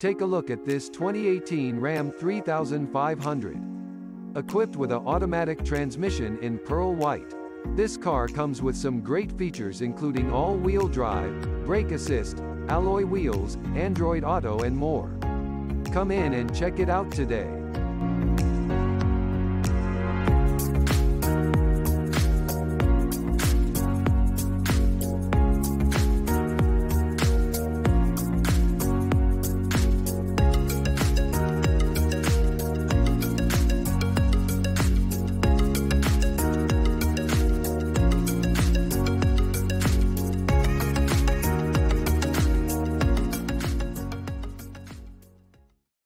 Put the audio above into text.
Take a look at this 2018 Ram 3500. Equipped with an automatic transmission in pearl white. This car comes with some great features including all-wheel drive, brake assist, alloy wheels, Android Auto and more. Come in and check it out today.